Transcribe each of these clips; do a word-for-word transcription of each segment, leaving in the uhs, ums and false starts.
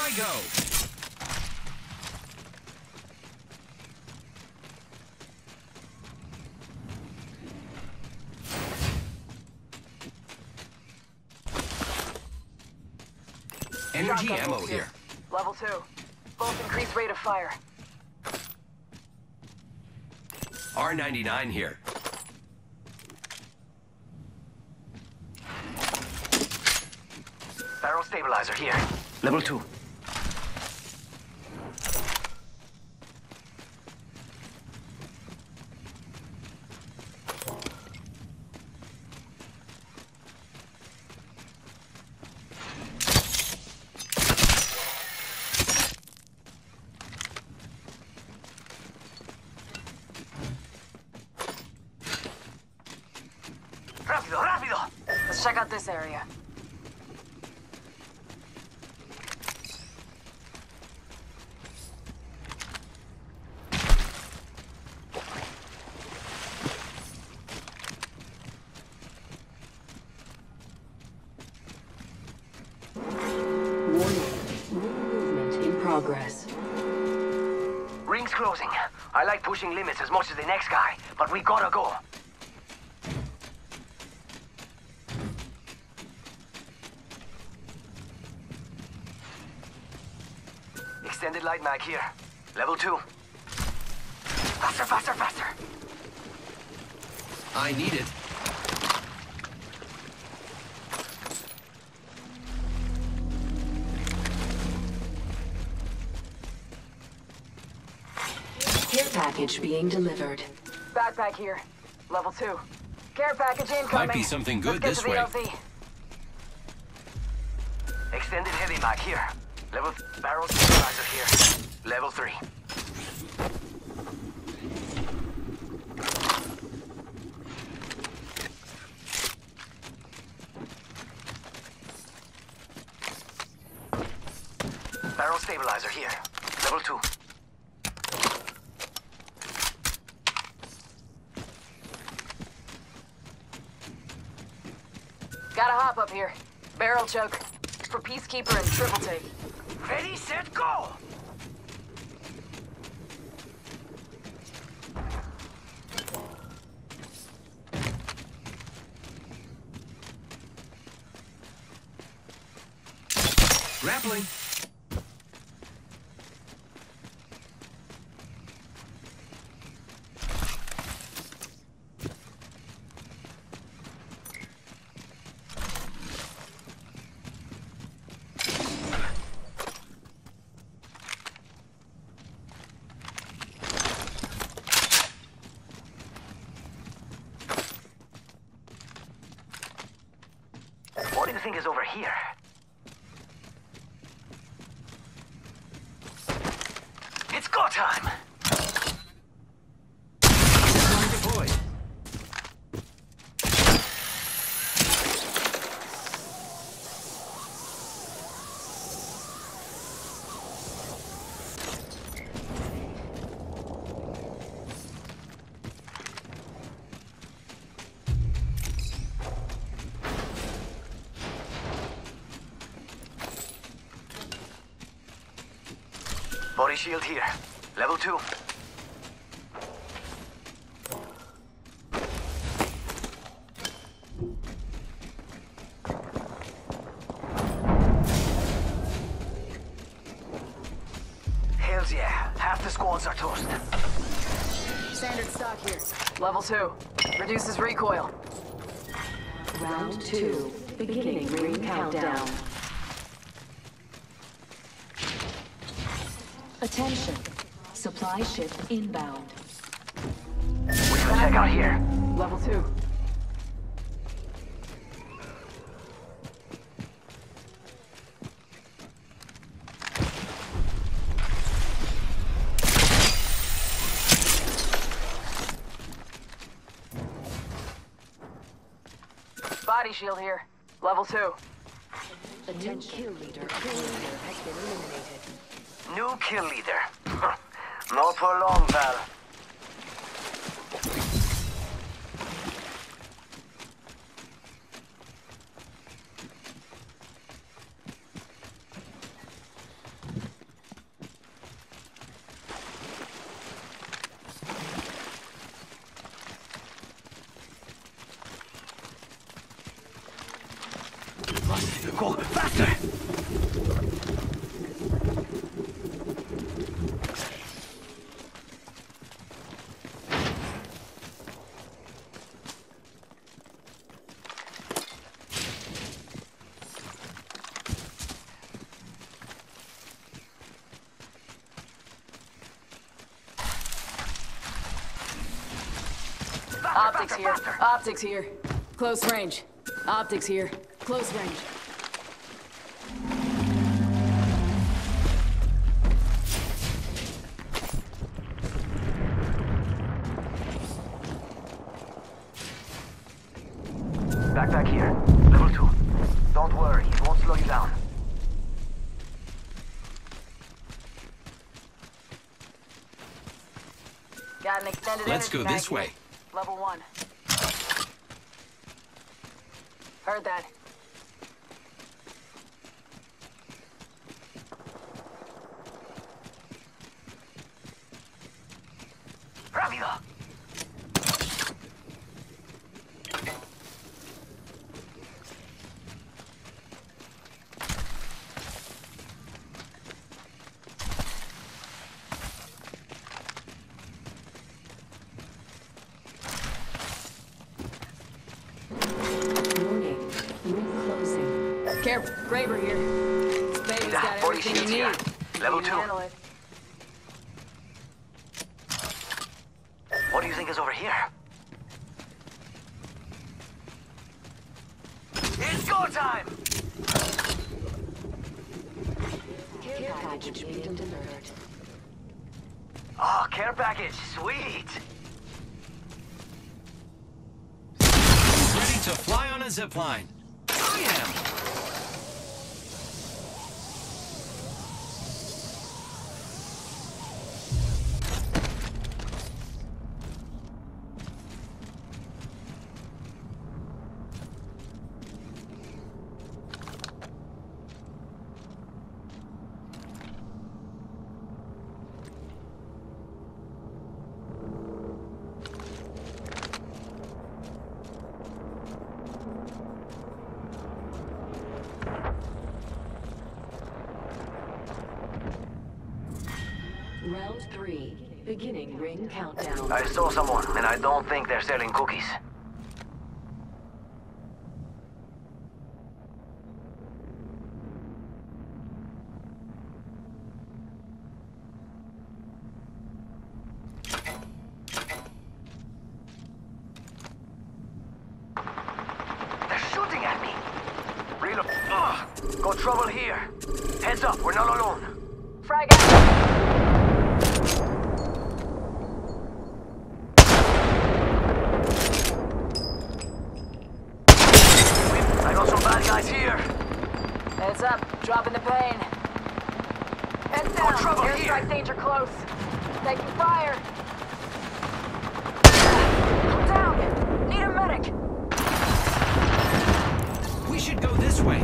I go! Energy Shotgun ammo bolts here. Level two. Both increase rate of fire. R ninety-nine here. Barrel stabilizer here. Level two. Rápido, rápido! Let's check out this area. Warning. Movement in progress. Ring's closing. I like pushing limits as much as the next guy, but we gotta go. Extended light mag here. Level two. Faster, faster, faster! I need it. Care package being delivered. Backpack here. Level two. Care package incoming. Might be something good Let's this get to the way. L Z. Extended heavy mag here. Level th barrel stabilizer here. Level three. Barrel stabilizer here. Level two. Gotta hop up here. Barrel choke. For Peacekeeper and triple take. Ready, set, go! Grappling. What do you think is over here? It's go time! Deploying deployed. Body shield here. Level two. Hells yeah. Half the squads are toast. Standard stock here. Level two. Reduces recoil. Round two. Beginning ring countdown. Attention. Supply ship inbound. We can check out here. Level two. Body shield here. Level two. Attention. Kill leader. Kill leader has been eliminated. New kill leader. Not for long, pal. Go faster! Optics here. Optics here. Close range. Optics here. Close range. Backpack here. Level two. Don't worry, it won't slow you down. Got an extended Let's energy go mag this here. way. Level one. Heard that. Rápido! Warning. Ring closing. Careful. Graber here. This baby's Yeah, got forty everything you shields need. here. Level You can two. handle it. What do you think is over here? It's go time! Care package being delivered. Oh, care package, sweet! Ready to fly on a zip line. I am. Round three. Beginning ring countdown. I saw someone, and I don't think they're selling cookies. They're shooting at me! Reload. Ugh. Got trouble here. Heads up, we're not alone. Frag out. I got some bad guys here. Heads up. Dropping the pain. Heads down. Got trouble here. Airstrike danger close. Taking fire. I'm down. Need a medic. We should go this way.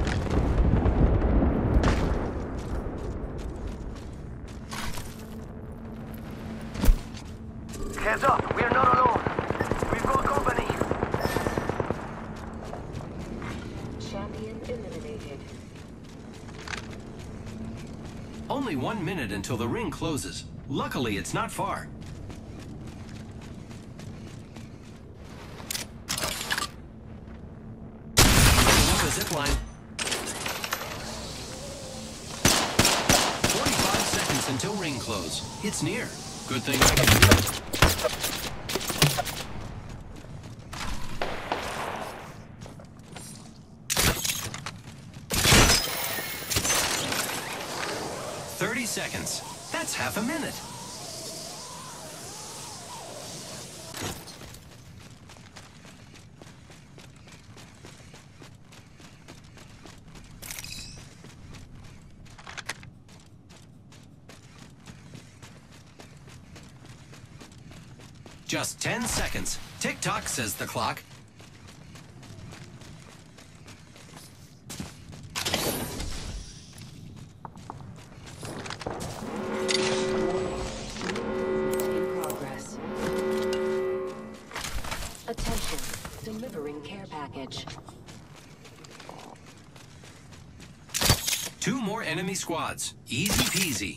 Heads up, we're not alone. We've got company. Champion eliminated. Only one minute until the ring closes. Luckily, it's not far. Up a zip line. forty-five seconds until ring close. It's near. Good thing I can do it. Thirty seconds. That's half a minute. Just ten seconds. Tick-tock, says the clock. In progress. Attention. Delivering care package. Two more enemy squads. Easy peasy.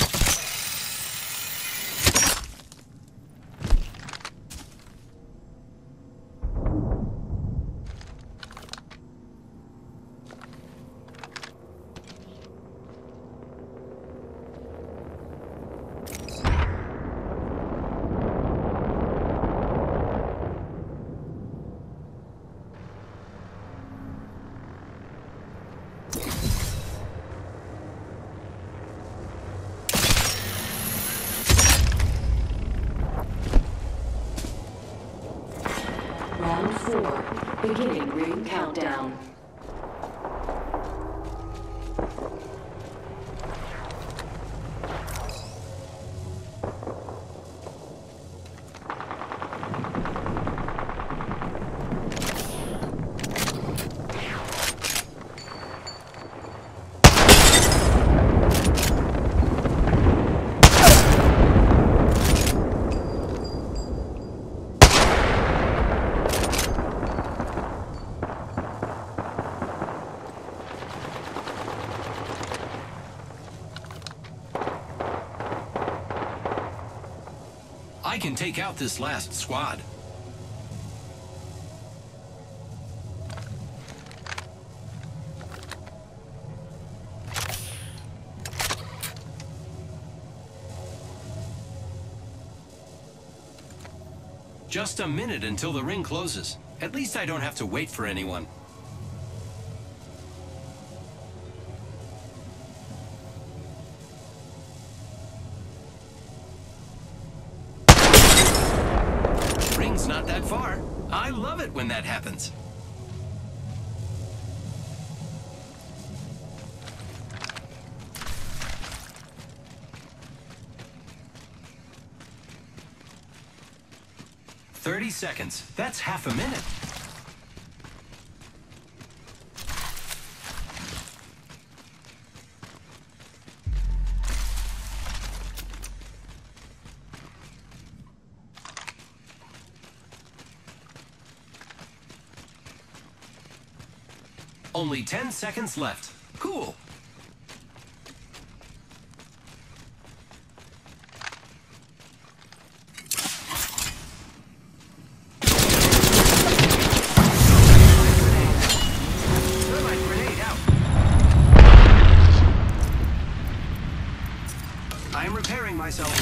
Round four. Beginning ring countdown. I can take out this last squad. Just a minute until the ring closes. At least I don't have to wait for anyone. Ring's not that far. I love it when that happens. Thirty seconds. That's half a minute. Only ten seconds left. Cool. Thermite grenade out. I'm repairing myself.